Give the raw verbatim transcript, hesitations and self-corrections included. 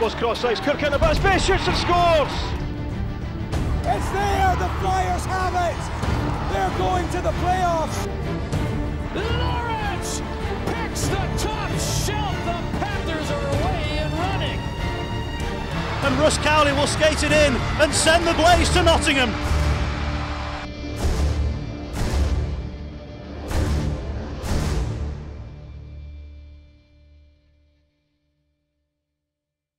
goes cross ice, Kirk in the back, space, shoots and scores! It's there, the Flyers have it! They're going to the playoffs! Lawrence picks the top shelf, the Panthers are away and running! And Russ Cowley will skate it in and send the Blaze to Nottingham.